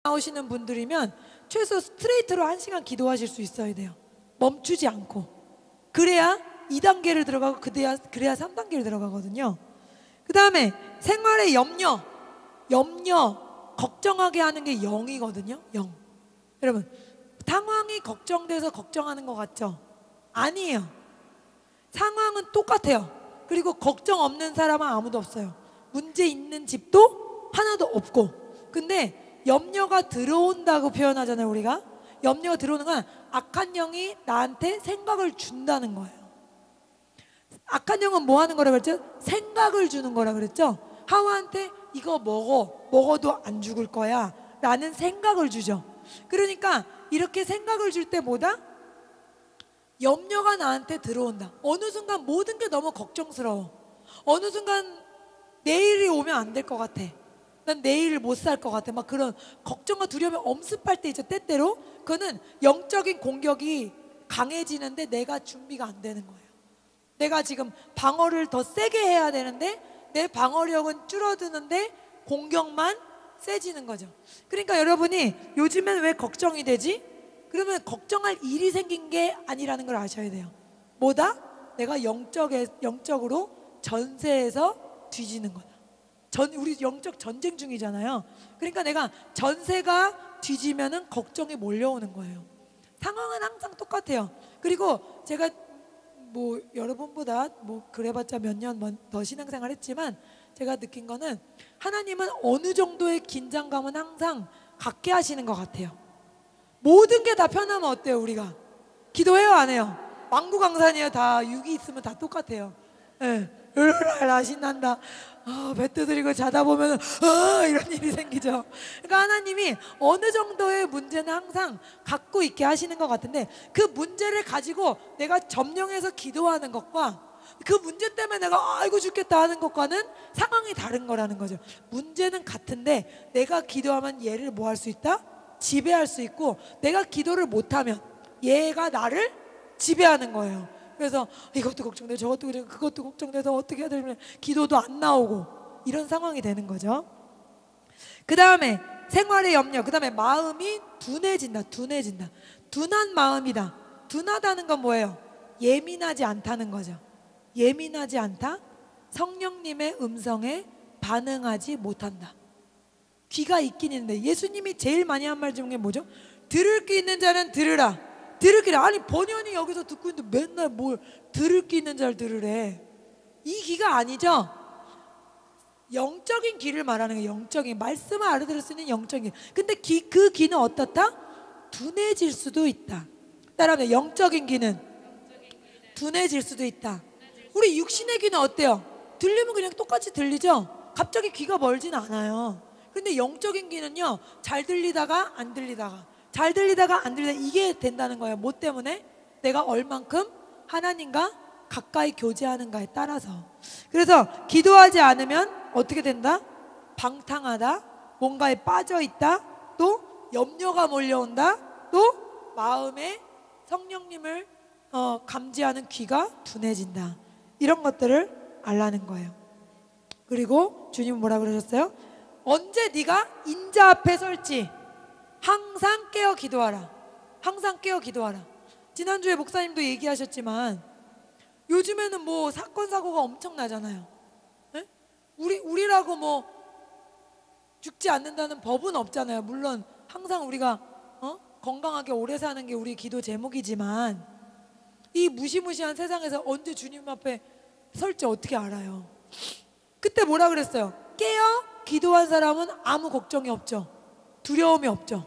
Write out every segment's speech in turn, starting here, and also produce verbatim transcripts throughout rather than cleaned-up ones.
나오시는 분들이면 최소 스트레이트로 한 시간 기도하실 수 있어야 돼요. 멈추지 않고. 그래야 이 단계를 들어가고 그래야, 그래야 삼 단계를 들어가거든요. 그 다음에 생활의 염려, 염려, 걱정하게 하는 게 영이거든요. 영. 여러분, 상황이 걱정돼서 걱정하는 것 같죠? 아니에요. 상황은 똑같아요. 그리고 걱정 없는 사람은 아무도 없어요. 문제 있는 집도 하나도 없고. 근데 염려가 들어온다고 표현하잖아요, 우리가. 염려가 들어오는 건 악한 영이 나한테 생각을 준다는 거예요. 악한 영은 뭐 하는 거라 그랬죠? 생각을 주는 거라 그랬죠? 하와한테 이거 먹어, 먹어도 안 죽을 거야 라는 생각을 주죠. 그러니까 이렇게 생각을 줄 때 뭐다? 염려가 나한테 들어온다. 어느 순간 모든 게 너무 걱정스러워. 어느 순간 내일이 오면 안 될 것 같아. 난 내일 못 살 것 같아. 막 그런 걱정과 두려움이 엄습할 때 있죠. 때때로 그거는 영적인 공격이 강해지는데 내가 준비가 안 되는 거예요. 내가 지금 방어를 더 세게 해야 되는데 내 방어력은 줄어드는데 공격만 세지는 거죠. 그러니까 여러분이 요즘엔 왜 걱정이 되지? 그러면 걱정할 일이 생긴 게 아니라는 걸 아셔야 돼요. 뭐다? 내가 영적에, 영적으로 전세에서 뒤지는 거다. 전, 우리 영적 전쟁 중이잖아요. 그러니까 내가 전세가 뒤지면은 걱정이 몰려오는 거예요. 상황은 항상 똑같아요. 그리고 제가 뭐 여러분보다 뭐 그래봤자 몇 년 더 신앙생활 했지만 제가 느낀 거는 하나님은 어느 정도의 긴장감은 항상 갖게 하시는 것 같아요. 모든 게 다 편하면 어때요? 우리가 기도해요 안 해요? 망구강산이에요. 다 육이 있으면 다 똑같아요. 예, 으르르 신난다. 아, 배 두드리고 자다 보면 아, 이런 일이 생기죠. 그러니까 하나님이 어느 정도의 문제는 항상 갖고 있게 하시는 것 같은데 그 문제를 가지고 내가 점령해서 기도하는 것과 그 문제 때문에 내가 아이고 죽겠다 하는 것과는 상황이 다른 거라는 거죠. 문제는 같은데 내가 기도하면 얘를 뭐 할 수 있다? 지배할 수 있고 내가 기도를 못하면 얘가 나를 지배하는 거예요. 그래서 이것도 걱정돼 저것도 그래 그것도 걱정돼서 어떻게 해야 되면 기도도 안 나오고 이런 상황이 되는 거죠. 그 다음에 생활의 염려, 그 다음에 마음이 둔해진다. 둔해진다. 둔한 마음이다. 둔하다는 건 뭐예요? 예민하지 않다는 거죠. 예민하지 않다. 성령님의 음성에 반응하지 못한다. 귀가 있긴 있는데 예수님이 제일 많이 한 말 중에 뭐죠? 들을 귀 있는 자는 들으라. 들을 귀를 아니 번연히 여기서 듣고 있는데 맨날 뭘 들을 귀 있는 자를 들으래. 이 귀가 아니죠. 영적인 귀를 말하는 거예요. 영적인 말씀을 알아들을 수 있는 영적인 귀. 근데 귀, 그 귀는 어떻다? 둔해질 수도 있다. 따라하면 영적인 귀는 둔해질 수도 있다. 우리 육신의 귀는 어때요? 들리면 그냥 똑같이 들리죠? 갑자기 귀가 멀진 않아요. 근데 영적인 귀는요, 잘 들리다가 안 들리다가 잘 들리다가 안 들리다가 이게 된다는 거예요. 뭐 때문에? 내가 얼만큼 하나님과 가까이 교제하는가에 따라서. 그래서 기도하지 않으면 어떻게 된다? 방탕하다, 뭔가에 빠져있다, 또 염려가 몰려온다, 또 마음에 성령님을 어, 감지하는 귀가 둔해진다. 이런 것들을 알라는 거예요. 그리고 주님은 뭐라 그러셨어요? 언제 네가 인자 앞에 설지 항상 깨어 기도하라. 항상 깨어 기도하라. 지난주에 목사님도 얘기하셨지만 요즘에는 뭐 사건 사고가 엄청나잖아요. 네? 우리, 우리라고 뭐 죽지 않는다는 법은 없잖아요. 물론 항상 우리가 어? 건강하게 오래 사는 게 우리 기도 제목이지만 이 무시무시한 세상에서 언제 주님 앞에 설지 어떻게 알아요? 그때 뭐라 그랬어요? 깨어 기도한 사람은 아무 걱정이 없죠. 두려움이 없죠.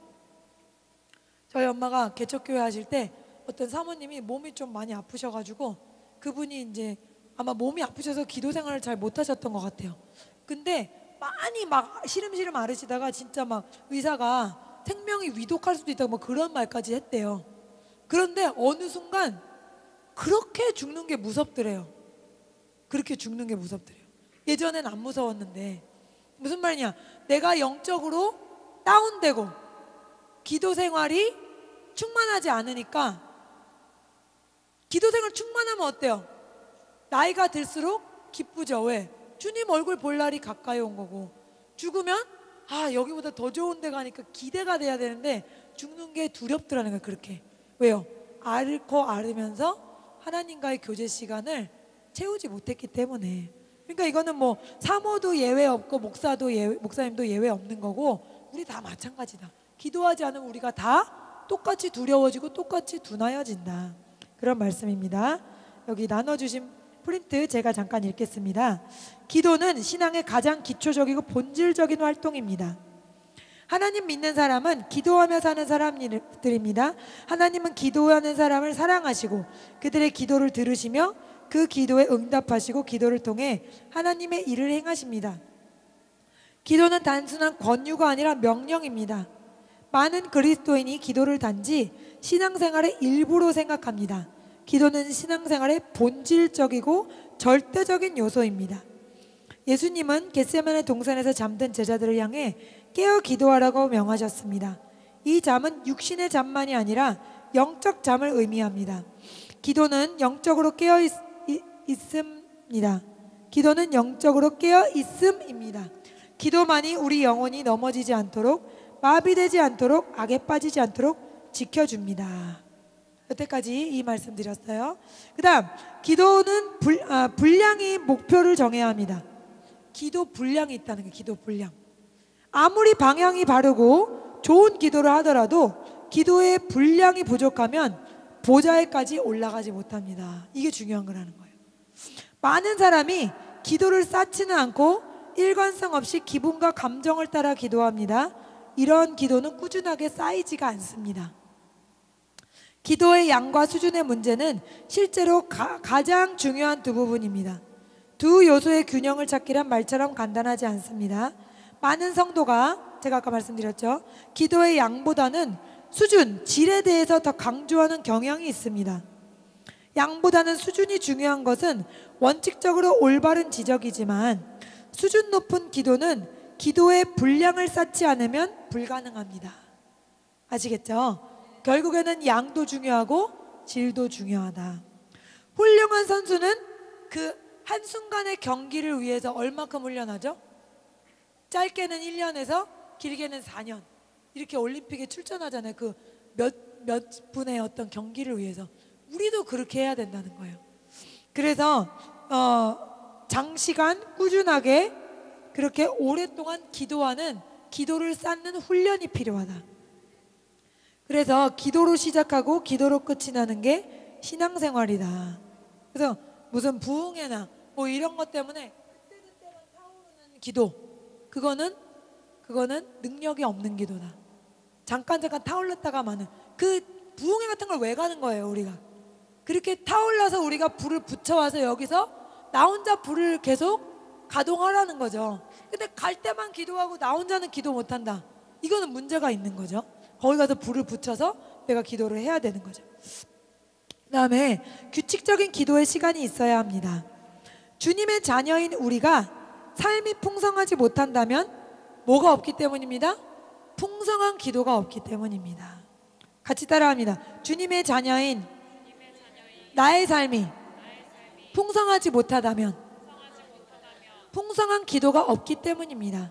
저희 엄마가 개척교회 하실 때 어떤 사모님이 몸이 좀 많이 아프셔가지고 그분이 이제 아마 몸이 아프셔서 기도 생활을 잘 못하셨던 것 같아요. 근데 많이 막 시름시름 앓으시다가 진짜 막 의사가 생명이 위독할 수도 있다고 뭐 그런 말까지 했대요. 그런데 어느 순간 그렇게 죽는 게 무섭더래요. 그렇게 죽는 게 무섭더래요. 예전엔 안 무서웠는데. 무슨 말이냐? 내가 영적으로 다운되고 기도 생활이 충만하지 않으니까 기도 생활 충만하면 어때요? 나이가 들수록 기쁘죠. 왜? 주님 얼굴 볼 날이 가까이 온 거고 죽으면 아 여기보다 더 좋은 데 가니까 기대가 돼야 되는데 죽는 게 두렵더라는 거예요. 그렇게. 왜요? 앓고 앓으면서 하나님과의 교제 시간을 채우지 못했기 때문에. 그러니까 이거는 뭐 사모도 예외 없고 목사도 예외, 목사님도 예외 없는 거고 우리 다 마찬가지다. 기도하지 않으면 우리가 다 똑같이 두려워지고 똑같이 둔하여진다. 그런 말씀입니다. 여기 나눠주신 프린트 제가 잠깐 읽겠습니다. 기도는 신앙의 가장 기초적이고 본질적인 활동입니다. 하나님 믿는 사람은 기도하며 사는 사람들입니다. 하나님은 기도하는 사람을 사랑하시고 그들의 기도를 들으시며 그 기도에 응답하시고 기도를 통해 하나님의 일을 행하십니다. 기도는 단순한 권유가 아니라 명령입니다. 많은 그리스도인이 기도를 단지 신앙생활의 일부로 생각합니다. 기도는 신앙생활의 본질적이고 절대적인 요소입니다. 예수님은 겟세마네 동산에서 잠든 제자들을 향해 깨어 기도하라고 명하셨습니다. 이 잠은 육신의 잠만이 아니라 영적 잠을 의미합니다. 기도는 영적으로 깨어 있, 있, 있음입니다. 기도는 영적으로 깨어 있음입니다. 기도만이 우리 영혼이 넘어지지 않도록, 마비되지 않도록, 악에 빠지지 않도록 지켜줍니다. 여태까지 이 말씀 드렸어요. 그 다음 기도는 불, 아, 분량이 목표를 정해야 합니다. 기도 분량이 있다는 거예요. 기도 분량. 아무리 방향이 바르고 좋은 기도를 하더라도 기도의 분량이 부족하면 보좌에까지 올라가지 못합니다. 이게 중요한 거라는 거예요. 많은 사람이 기도를 쌓지는 않고 일관성 없이 기분과 감정을 따라 기도합니다. 이런 기도는 꾸준하게 쌓이지가 않습니다. 기도의 양과 수준의 문제는 실제로 가, 가장 중요한 두 부분입니다. 두 요소의 균형을 찾기란 말처럼 간단하지 않습니다. 많은 성도가 제가 아까 말씀드렸죠. 기도의 양보다는 수준, 질에 대해서 더 강조하는 경향이 있습니다. 양보다는 수준이 중요한 것은 원칙적으로 올바른 지적이지만 수준 높은 기도는 기도의 분량을 쌓지 않으면 불가능합니다. 아시겠죠? 결국에는 양도 중요하고 질도 중요하다. 훌륭한 선수는 그 한순간의 경기를 위해서 얼마큼 훈련하죠? 짧게는 일 년에서 길게는 사 년 이렇게 올림픽에 출전하잖아요. 그 몇, 몇 분의 어떤 경기를 위해서. 우리도 그렇게 해야 된다는 거예요. 그래서 어, 장시간 꾸준하게 그렇게 오랫동안 기도하는, 기도를 쌓는 훈련이 필요하다. 그래서 기도로 시작하고 기도로 끝이 나는 게 신앙생활이다. 그래서 무슨 부흥회나 뭐 이런 것 때문에 그때그때만 타오르는 기도, 그거는 그거는 능력이 없는 기도다. 잠깐 잠깐 타올랐다가 마는. 그 부흥회 같은 걸 왜 가는 거예요, 우리가? 그렇게 타올라서 우리가 불을 붙여와서 여기서 나 혼자 불을 계속 가동하라는 거죠. 근데 갈 때만 기도하고 나 혼자는 기도 못한다. 이거는 문제가 있는 거죠. 거기 가서 불을 붙여서 내가 기도를 해야 되는 거죠. 그 다음에 규칙적인 기도의 시간이 있어야 합니다. 주님의 자녀인 우리가 삶이 풍성하지 못한다면 뭐가 없기 때문입니다? 풍성한 기도가 없기 때문입니다. 같이 따라합니다. 주님의 자녀인 나의 삶이 풍성하지 못하다면 풍성한 기도가 없기 때문입니다.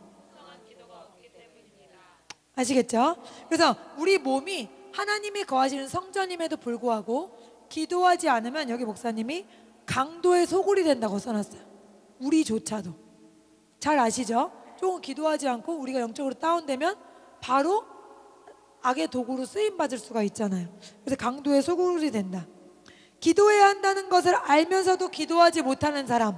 아시겠죠? 그래서 우리 몸이 하나님이 거하시는 성전임에도 불구하고 기도하지 않으면, 여기 목사님이 강도의 소굴이 된다고 써놨어요. 우리조차도. 잘 아시죠? 조금 기도하지 않고 우리가 영적으로 다운되면 바로 악의 도구로 쓰임받을 수가 있잖아요. 그래서 강도의 소굴이 된다. 기도해야 한다는 것을 알면서도 기도하지 못하는 사람이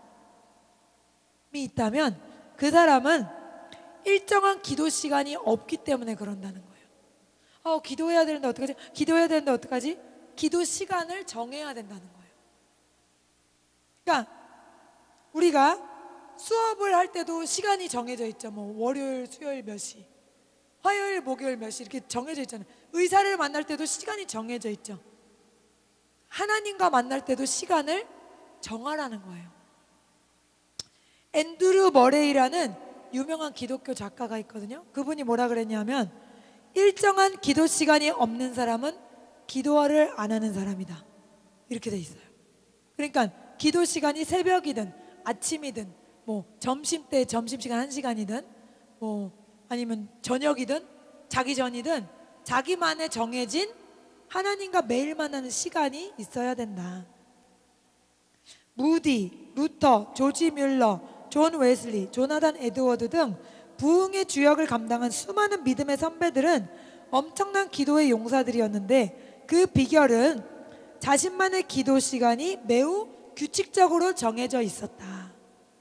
있다면 그 사람은 일정한 기도 시간이 없기 때문에 그런다는 거예요. 어, 기도해야 되는데 어떡하지? 기도해야 되는데 어떡하지? 기도 시간을 정해야 된다는 거예요. 그러니까 우리가 수업을 할 때도 시간이 정해져 있죠. 뭐 월요일, 수요일 몇 시, 화요일, 목요일 몇 시 이렇게 정해져 있잖아요. 의사를 만날 때도 시간이 정해져 있죠. 하나님과 만날 때도 시간을 정하라는 거예요. 앤드류 머레이라는 유명한 기독교 작가가 있거든요. 그분이 뭐라 그랬냐면 일정한 기도 시간이 없는 사람은 기도를 안 하는 사람이다. 이렇게 돼 있어요. 그러니까 기도 시간이 새벽이든 아침이든 뭐 점심때 점심시간 한 시간이든 뭐 아니면 저녁이든 자기 전이든 자기만의 정해진 하나님과 매일 만나는 시간이 있어야 된다. 무디, 루터, 조지 뮬러, 존 웨슬리, 조나단 에드워드 등 부흥의 주역을 감당한 수많은 믿음의 선배들은 엄청난 기도의 용사들이었는데 그 비결은 자신만의 기도 시간이 매우 규칙적으로 정해져 있었다.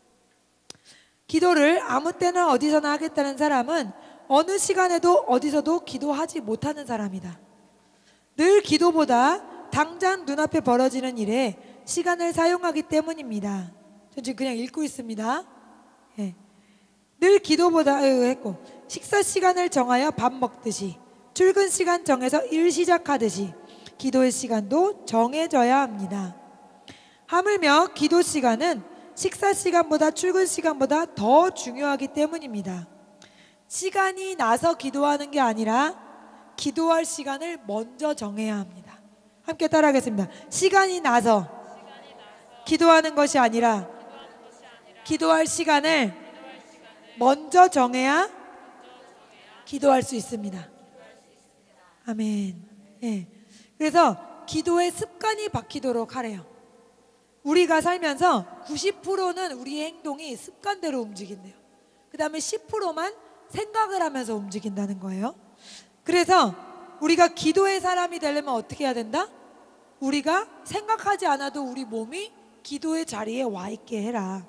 기도를 아무 때나 어디서나 하겠다는 사람은 어느 시간에도 어디서도 기도하지 못하는 사람이다. 늘 기도보다 당장 눈앞에 벌어지는 일에 시간을 사용하기 때문입니다. 전 지금 그냥 읽고 있습니다. 예. 늘 기도보다 했고 식사 시간을 정하여 밥 먹듯이 출근 시간 정해서 일 시작하듯이 기도의 시간도 정해져야 합니다. 하물며 기도 시간은 식사 시간보다 출근 시간보다 더 중요하기 때문입니다. 시간이 나서 기도하는 게 아니라 기도할 시간을 먼저 정해야 합니다. 함께 따라하겠습니다. 시간이 나서 기도하는 것이 아니라 기도할 시간을 먼저 정해야 기도할 수 있습니다. 아멘. 예. 그래서 기도의 습관이 바뀌도록 하래요. 우리가 살면서 구십 퍼센트는 우리의 행동이 습관대로 움직인대요. 그 다음에 십 퍼센트만 생각을 하면서 움직인다는 거예요. 그래서 우리가 기도의 사람이 되려면 어떻게 해야 된다? 우리가 생각하지 않아도 우리 몸이 기도의 자리에 와 있게 해라.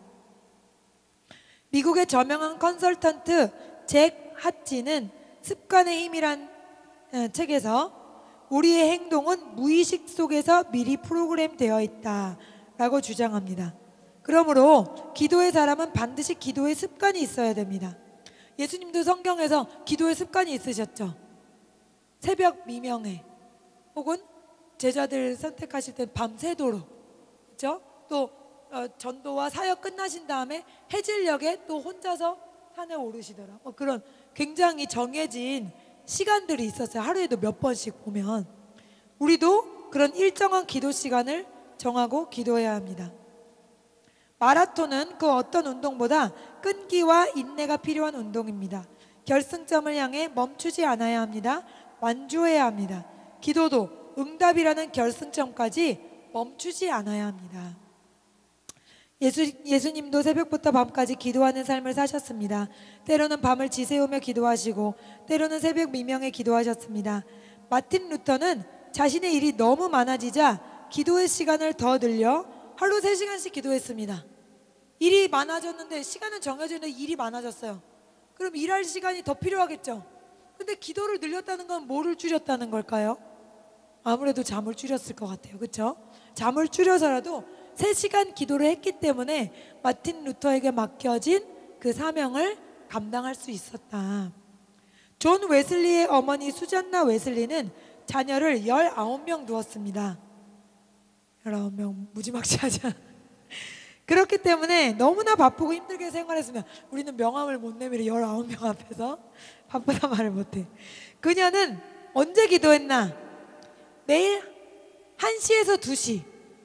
미국의 저명한 컨설턴트 잭 핫지는 습관의 힘이란 책에서 우리의 행동은 무의식 속에서 미리 프로그램 되어 있다 라고 주장합니다. 그러므로 기도의 사람은 반드시 기도의 습관이 있어야 됩니다. 예수님도 성경에서 기도의 습관이 있으셨죠. 새벽 미명에 혹은 제자들 선택하실 때 밤새도록, 그렇죠? 또 어, 전도와 사역 끝나신 다음에 해질녘에 또 혼자서 산에 오르시더라. 뭐 그런 굉장히 정해진 시간들이 있었어요. 하루에도 몇 번씩 보면 우리도 그런 일정한 기도 시간을 정하고 기도해야 합니다. 마라톤은 그 어떤 운동보다 끈기와 인내가 필요한 운동입니다. 결승점을 향해 멈추지 않아야 합니다. 완주해야 합니다. 기도도 응답이라는 결승점까지 멈추지 않아야 합니다. 예수, 예수님도 새벽부터 밤까지 기도하는 삶을 사셨습니다. 때로는 밤을 지새우며 기도하시고 때로는 새벽 미명에 기도하셨습니다. 마틴 루터는 자신의 일이 너무 많아지자 기도의 시간을 더 늘려 하루 세 시간씩 기도했습니다. 일이 많아졌는데 시간은 정해졌는데 일이 많아졌어요. 그럼 일할 시간이 더 필요하겠죠. 근데 기도를 늘렸다는 건 뭐를 줄였다는 걸까요? 아무래도 잠을 줄였을 것 같아요. 그렇죠? 잠을 줄여서라도 세 시간 기도를 했기 때문에 마틴 루터에게 맡겨진 그 사명을 감당할 수 있었다. 존 웨슬리의 어머니 수잔나 웨슬리는 자녀를 열아홉 명 두었습니다. 열아홉 명 무지막지하죠. 그렇기 때문에 너무나 바쁘고 힘들게 생활했으면 우리는 명함을 못 내밀어 열아홉 명 앞에서 바쁘다 말을 못해. 그녀는 언제 기도했나? 매일 한 시에서 두 시,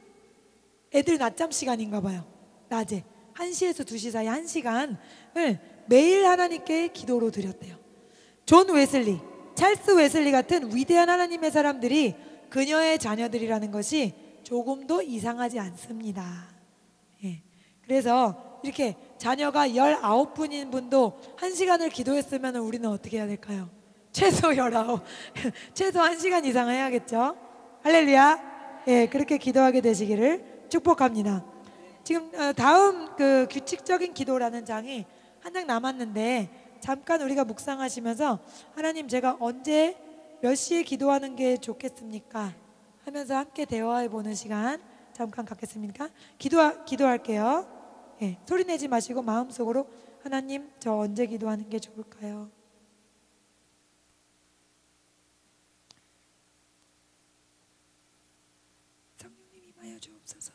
애들 낮잠 시간인가 봐요. 낮에 한 시에서 두 시 사이 한 시간을 매일 하나님께 기도로 드렸대요. 존 웨슬리, 찰스 웨슬리 같은 위대한 하나님의 사람들이 그녀의 자녀들이라는 것이 조금도 이상하지 않습니다. 예. 그래서 이렇게 자녀가 열아홉 분인 분도 한 시간을 기도했으면 우리는 어떻게 해야 될까요? 최소 열아홉, 최소 한 시간 이상 해야겠죠? 할렐루야. 예, 그렇게 기도하게 되시기를 축복합니다. 지금 다음 그 규칙적인 기도라는 장이 한 장 남았는데 잠깐 우리가 묵상하시면서 하나님 제가 언제 몇 시에 기도하는 게 좋겠습니까? 하면서 함께 대화해 보는 시간 잠깐 갖겠습니까? 기도 기도할게요. 예, 소리 내지 마시고 마음속으로 하나님 저 언제 기도하는 게 좋을까요? 성령님 임하여 주옵소서.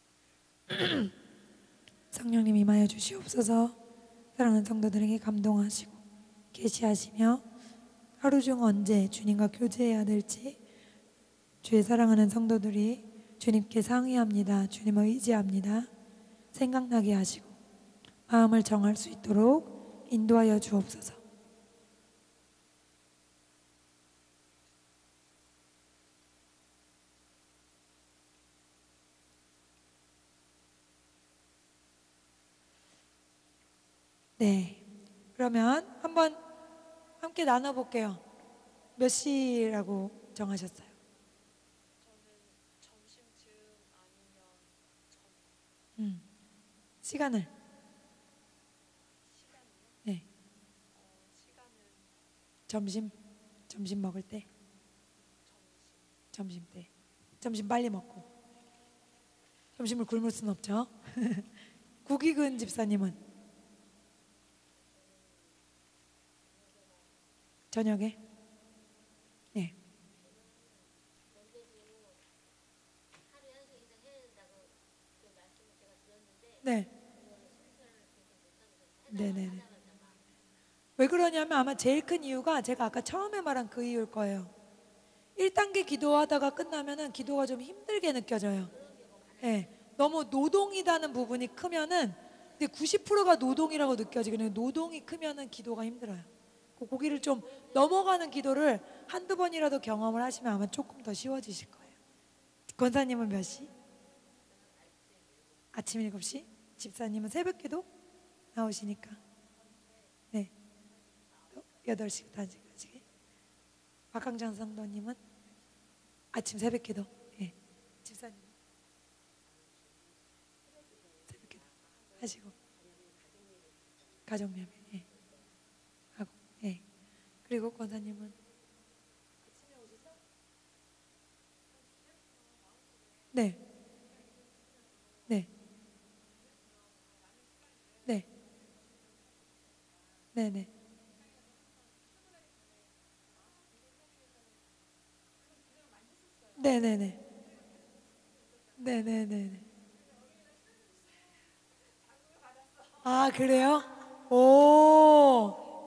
성령님 임하여 주시옵소서. 사랑하는 성도들에게 감동하시고 계시하시며 하루 중 언제 주님과 교제해야 될지 주의 사랑하는 성도들이 주님께 상의합니다. 주님을 의지합니다. 생각나게 하시고 마음을 정할 수 있도록 인도하여 주옵소서. 네. 그러면 한번 함께 나눠볼게요. 몇 시라고 정하셨어요? 음. 시간을. 네. 점심. 점심 먹을 때. 점심 때. 점심 빨리 먹고. 점심을 굶을 순 없죠. 국익은 집사님은 저녁에. 네. 네. 네네네. 왜 그러냐면 아마 제일 큰 이유가 제가 아까 처음에 말한 그 이유일 거예요. 일 단계 기도하다가 끝나면은 기도가 좀 힘들게 느껴져요. 네. 너무 노동이라는 부분이 크면은, 근데 구십 퍼센트가 노동이라고 느껴지거든요. 노동이 크면은 기도가 힘들어요. 그 고기를 좀 넘어가는 기도를 한두 번이라도 경험을 하시면 아마 조금 더 쉬워지실 거예요. 권사님은 몇 시? 아침 일곱 시? 집사님은 새벽기도 나오시니까 네, 여덟 시부터 한 시까지. 박강장 성도님은 아침 새벽기도. 네. 집사님 새벽기도 하시고 가정예배 네. 하고 네. 그리고 권사님은 네. 네. 네. 네네. 네네네. 네네네. 아, 그래요? 오.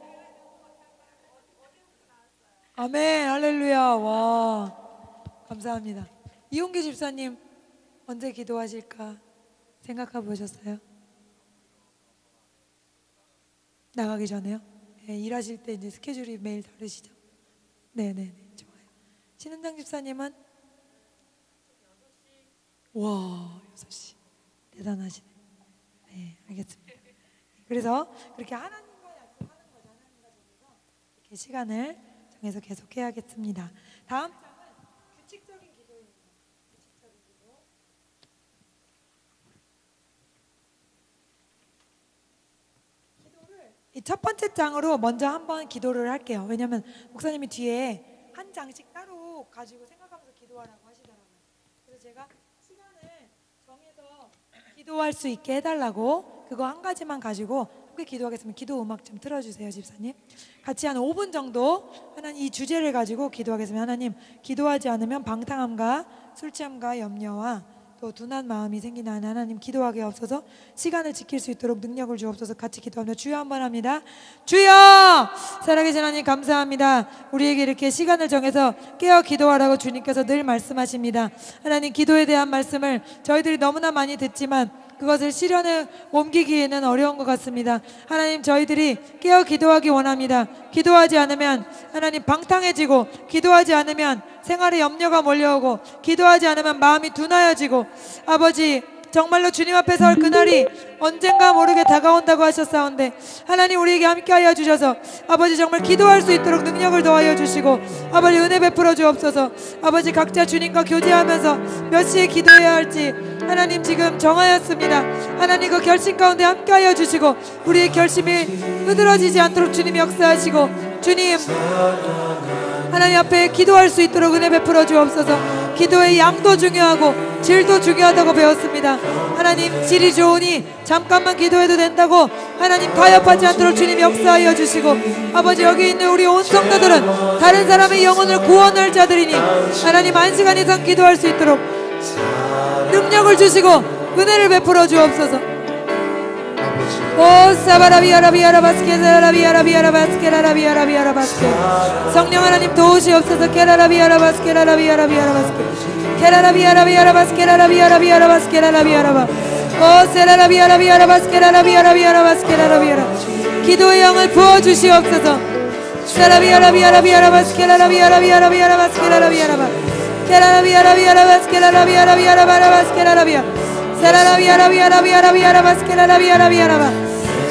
아멘. 할렐루야. 와. 감사합니다. 이용기 집사님 언제 기도하실까 생각해 보셨어요? 나가기 전에요? 네, 일하실 때 이제 스케줄이 매일 다르시죠? 네네네. 좋아요. 신은장 집사님은? 와, 여섯 시. 대단하시네. 네, 알겠습니다. 그래서 그렇게 하나님과 약속하는 거죠. 하나님과 정해서 이렇게 시간을 정해서 계속 해야겠습니다. 다음 장은 규칙적인 기도입니다. 규칙적인 기도. 기도를 이 첫 번째 장으로 먼저 한번 기도를 할게요. 왜냐하면 목사님이 뒤에 한 장씩 따로 가지고 생각하면서 기도하라고 하시더라고요. 그래서 제가 시간을 정해서 기도할 수 있게 해달라고 그거 한 가지만 가지고 함께 기도하겠습니다. 기도 음악 좀 틀어주세요, 집사님. 같이 한 오 분 정도 하나님 이 주제를 가지고 기도하겠습니다. 하나님, 기도하지 않으면 방탕함과 술 취함과 염려와 또 둔한 마음이 생기나니 하나님 기도하게 없어서 시간을 지킬 수 있도록 능력을 주옵소서. 같이 기도합니다. 주여 한번 합니다. 주여! 살아계신 하나님 감사합니다. 우리에게 이렇게 시간을 정해서 깨어 기도하라고 주님께서 늘 말씀하십니다. 하나님, 기도에 대한 말씀을 저희들이 너무나 많이 듣지만 그것을 실현에 옮기기에는 어려운 것 같습니다. 하나님, 저희들이 깨어 기도하기 원합니다. 기도하지 않으면 하나님 방탕해지고, 기도하지 않으면 생활에 염려가 몰려오고, 기도하지 않으면 마음이 둔하여지고, 아버지 정말로 주님 앞에 설 그날이 언젠가 모르게 다가온다고 하셨사온데 하나님, 우리에게 함께하여 주셔서 아버지 정말 기도할 수 있도록 능력을 더하여 주시고 아버지 은혜 베풀어 주옵소서. 아버지 각자 주님과 교제하면서 몇 시에 기도해야 할지 하나님 지금 정하였습니다. 하나님 그 결심 가운데 함께하여 주시고 우리의 결심이 흐드러지지 않도록 주님 역사하시고, 주님 하나님 앞에 기도할 수 있도록 은혜 베풀어 주옵소서. 기도의 양도 중요하고 질도 중요하다고 배웠습니다. 하나님, 질이 좋으니 잠깐만 기도해도 된다고 하나님 타협하지 않도록 주님 역사하여 주시고, 아버지 여기 있는 우리 온 성도들은 다른 사람의 영혼을 구원할 자들이니 하나님 한 시간 이상 기도할 수 있도록 능력을 주시고 은혜를 베풀어 주옵소서. 오 사바라비아라비아라바스케 라라비아라비아라바스케 성령 하나님 도우시옵소서. 케라라비아라바스케 라라비아라비아라바스케 케라라비아라비아라바스케 라라비아라비아라바스케 라라비아라바 오 세라라비아라비아라바스케 라라비아라비아라바스케 라라비아라 기도의 영을 부어주시옵소서. 세라비아라비아라비아라바스케 라라비아라비아라비아라바스케 라라비아라바 케라라비아라비아라바스케 라라비아라비아라바스케 라라비아 세라라비아라비아라비아라바스케 라라비아라비아라바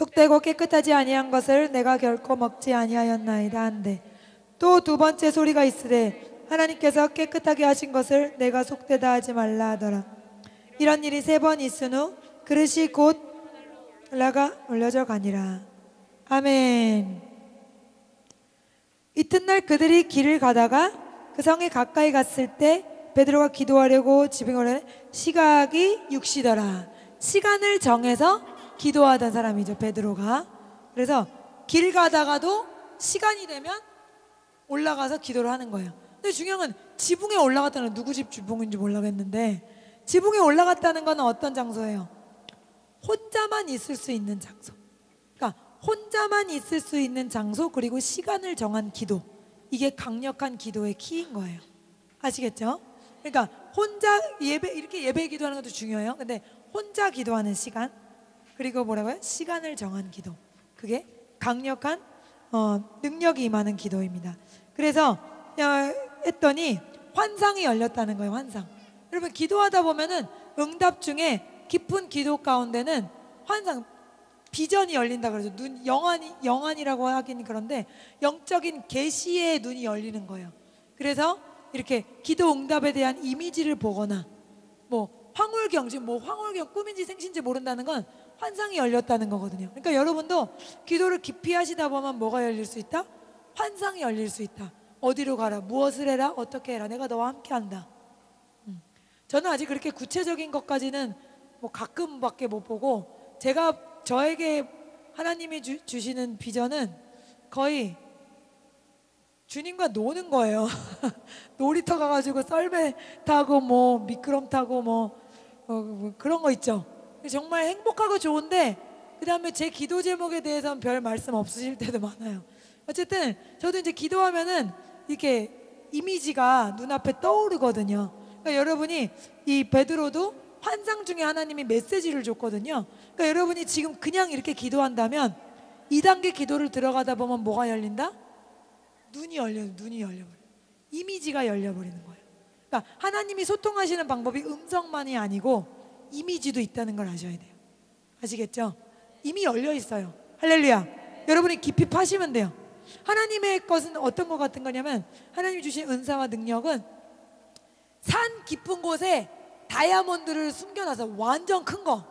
속되고 깨끗하지 아니한 것을 내가 결코 먹지 아니하였나이다 한데, 또 두 번째 소리가 있으되 하나님께서 깨끗하게 하신 것을 내가 속되다 하지 말라 하더라. 이런 일이 세 번 있은 후 그릇이 곧 올라가 올려져 가니라. 아멘. 이튿날 그들이 길을 가다가 그 성에 가까이 갔을 때 베드로가 기도하려고 지붕을 해 시각이 육 시더라. 시간을 정해서 기도하던 사람이죠, 베드로가. 그래서 길 가다가도 시간이 되면 올라가서 기도를 하는 거예요. 근데 중요한 건 지붕에 올라갔다는 건 누구 집 지붕인지 몰라겠는데, 지붕에 올라갔다는 건 어떤 장소예요? 혼자만 있을 수 있는 장소. 그러니까 혼자만 있을 수 있는 장소, 그리고 시간을 정한 기도. 이게 강력한 기도의 키인 거예요. 아시겠죠? 그러니까 혼자 예배, 이렇게 예배 기도하는 것도 중요해요. 근데 혼자 기도하는 시간, 그리고 뭐라고요? 시간을 정한 기도. 그게 강력한 어, 능력이 임하는 기도입니다. 그래서 어, 했더니 환상이 열렸다는 거예요. 환상. 여러분, 기도하다 보면은 응답 중에 깊은 기도 가운데는 환상, 비전이 열린다 그러죠. 눈, 영안이, 영안이라고 하긴 그런데 영적인 계시의 눈이 열리는 거예요. 그래서 이렇게 기도 응답에 대한 이미지를 보거나, 뭐 황홀경, 지금 뭐 황홀경 꿈인지 생신지 모른다는 건 환상이 열렸다는 거거든요. 그러니까 여러분도 기도를 깊이 하시다 보면 뭐가 열릴 수 있다? 환상이 열릴 수 있다. 어디로 가라, 무엇을 해라, 어떻게 해라, 내가 너와 함께 한다. 음. 저는 아직 그렇게 구체적인 것까지는 뭐 가끔밖에 못 보고, 제가 저에게 하나님이 주, 주시는 비전은 거의 주님과 노는 거예요. 놀이터 가가지고 썰매 타고 뭐 미끄럼 타고 뭐, 어, 뭐 그런 거 있죠. 정말 행복하고 좋은데 그 다음에 제 기도 제목에 대해서는 별 말씀 없으실 때도 많아요. 어쨌든 저도 이제 기도하면은 이렇게 이미지가 눈앞에 떠오르거든요. 그러니까 여러분이, 이 베드로도 환상 중에 하나님이 메시지를 줬거든요. 그러니까 여러분이 지금 그냥 이렇게 기도한다면 이 단계 기도를 들어가다 보면 뭐가 열린다? 눈이 열려, 눈이 열려버려. 이미지가 열려버리는 거예요. 그러니까 하나님이 소통하시는 방법이 음성만이 아니고 이미지도 있다는 걸 아셔야 돼요. 아시겠죠? 이미 열려 있어요. 할렐루야. 여러분이 깊이 파시면 돼요. 하나님의 것은 어떤 것 같은 거냐면, 하나님이 주신 은사와 능력은 산 깊은 곳에 다이아몬드를 숨겨놔서 완전 큰 거,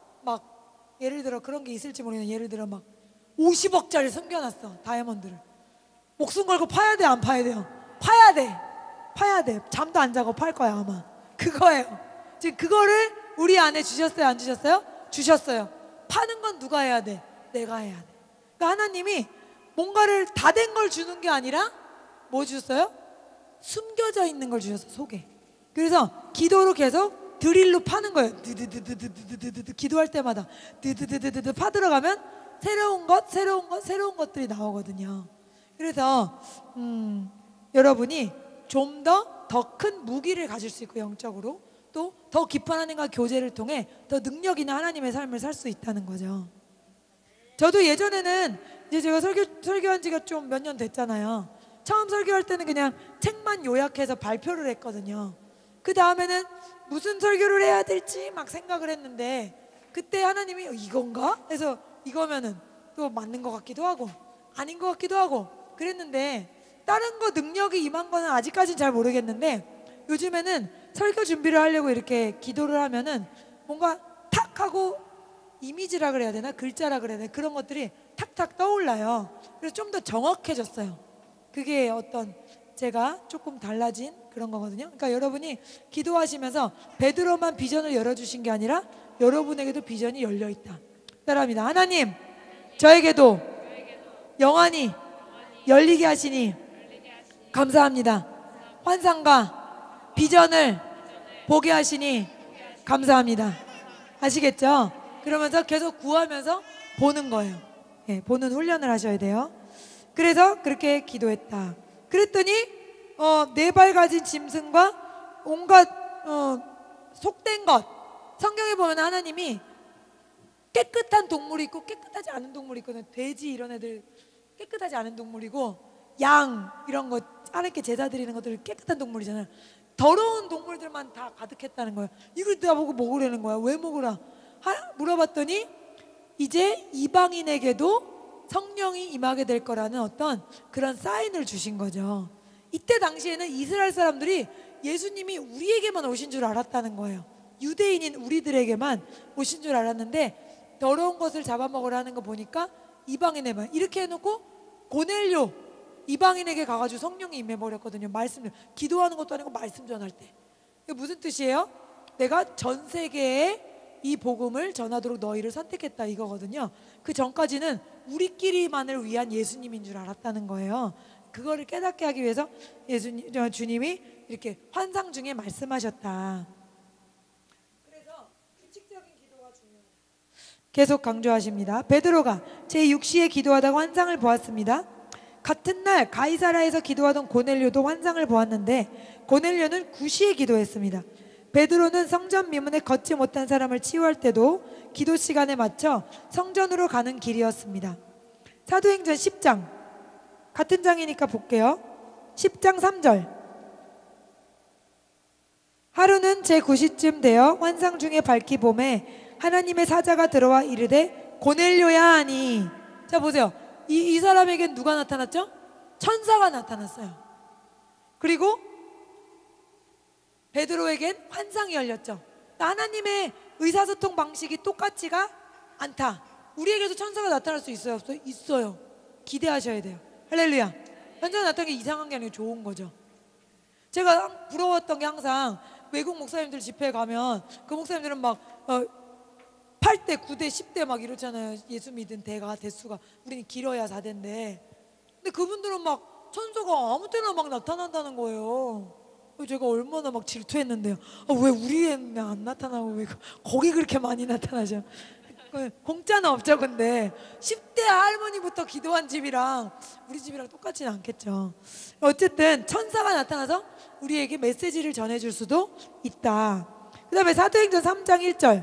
막 예를 들어 그런 게 있을지 모르겠는데, 예를 들어 막 오십억짜리 숨겨놨어, 다이아몬드를. 목숨 걸고 파야 돼, 안 파야 돼요? 파야 돼. 파야 돼. 잠도 안 자고 팔 거야 아마. 그거예요. 지금 그거를 우리 안에 주셨어요, 안 주셨어요? 주셨어요. 파는 건 누가 해야 돼? 내가 해야 돼. 그러니까 하나님이 뭔가를 다 된 걸 주는 게 아니라 뭐 주셨어요? 숨겨져 있는 걸 주셨어, 속에. 그래서 기도로 계속 드릴로 파는 거예요. 드드드드드드드드, 기도할 때마다 드드드드드드 파 들어가면 새로운 것, 새로운 것, 새로운 것들이 나오거든요. 그래서 음, 여러분이 좀 더 더 큰 무기를 가질 수 있고, 영적으로 또 더 깊은 하나님과 교제를 통해 더 능력 있는 하나님의 삶을 살 수 있다는 거죠. 저도 예전에는 이제 제가 설교, 설교한 지가 좀 몇 년 됐잖아요. 처음 설교할 때는 그냥 책만 요약해서 발표를 했거든요. 그 다음에는 무슨 설교를 해야 될지 막 생각을 했는데, 그때 하나님이 이건가? 해서 이거면은 또 맞는 것 같기도 하고 아닌 것 같기도 하고 그랬는데, 다른 거 능력이 임한 거는 아직까지는 잘 모르겠는데, 요즘에는 설교 준비를 하려고 이렇게 기도를 하면은 뭔가 탁 하고 이미지라 그래야 되나, 글자라 그래야 되나, 그런 것들이 탁탁 떠올라요. 그래서 좀 더 정확해졌어요. 그게 어떤 제가 조금 달라진 그런 거거든요. 그러니까 여러분이 기도하시면서 베드로만 비전을 열어주신 게 아니라 여러분에게도 비전이 열려있다. 따라합니다. 하나님, 저에게도 영안이 열리게 하시니 감사합니다. 환상과 비전을 보게 하시니 감사합니다. 아시겠죠? 그러면서 계속 구하면서 보는 거예요. 예, 보는 훈련을 하셔야 돼요. 그래서 그렇게 기도했다. 그랬더니 어, 네 발 가진 짐승과 온갖 어, 속된 것, 성경에 보면 하나님이 깨끗한 동물이 있고 깨끗하지 않은 동물이 있거든요. 돼지 이런 애들 깨끗하지 않은 동물이고, 양 이런 거 하나님께 제사 드리는 것들 깨끗한 동물이잖아요. 더러운 동물들만 다 가득했다는 거예요. 이걸 나보고 먹으라는 거야. 왜 먹으라? 하, 물어봤더니 이제 이방인에게도 성령이 임하게 될 거라는 어떤 그런 사인을 주신 거죠. 이때 당시에는 이스라엘 사람들이 예수님이 우리에게만 오신 줄 알았다는 거예요. 유대인인 우리들에게만 오신 줄 알았는데 더러운 것을 잡아먹으라는 거 보니까 이방인에만 이렇게 해놓고 고넬료 이방인에게 가가지고 성령이 임해버렸거든요. 말씀, 기도하는 것도 아니고 말씀 전할 때. 이게 무슨 뜻이에요? 내가 전 세계에 이 복음을 전하도록 너희를 선택했다 이거거든요. 그 전까지는 우리끼리만을 위한 예수님인 줄 알았다는 거예요. 그거를 깨닫게 하기 위해서 예수님, 주님이 이렇게 환상 중에 말씀하셨다. 그래서 규칙적인 기도가 중요해요. 계속 강조하십니다. 베드로가 제육 시에 기도하다가 환상을 보았습니다. 같은 날 가이사라에서 기도하던 고넬료도 환상을 보았는데 고넬료는 구 시에 기도했습니다. 베드로는 성전 미문에 걷지 못한 사람을 치유할 때도 기도 시간에 맞춰 성전으로 가는 길이었습니다. 사도행전 십 장 같은 장이니까 볼게요. 십 장 삼 절 하루는 제구 시쯤 되어 환상 중에 밝히 봄에 하나님의 사자가 들어와 이르되 고넬료야 하니. 자 보세요. 이, 이 사람에겐 누가 나타났죠? 천사가 나타났어요. 그리고 베드로에겐 환상이 열렸죠. 하나님의 의사소통 방식이 똑같지가 않다. 우리에게도 천사가 나타날 수 있어요? 없어요? 있어요. 기대하셔야 돼요. 할렐루야. 천사가 나타나는 게 이상한 게 아니고 좋은 거죠. 제가 부러웠던 게 항상 외국 목사님들 집회에 가면 그 목사님들은 막 어, 팔 대, 구 대, 십 대 막 이렇잖아요. 예수 믿은 대가 대수가 우리는 길어야 사 대인데 근데 그분들은 막 천사가 아무 때나 막 나타난다는 거예요. 제가 얼마나 막 질투했는데요. 아, 왜 우리는 안 나타나고 왜 거기 그렇게 많이 나타나죠? 공짜는 없죠. 근데 십 대 할머니부터 기도한 집이랑 우리 집이랑 똑같지는 않겠죠. 어쨌든 천사가 나타나서 우리에게 메시지를 전해줄 수도 있다. 그 다음에 사도행전 삼 장 일 절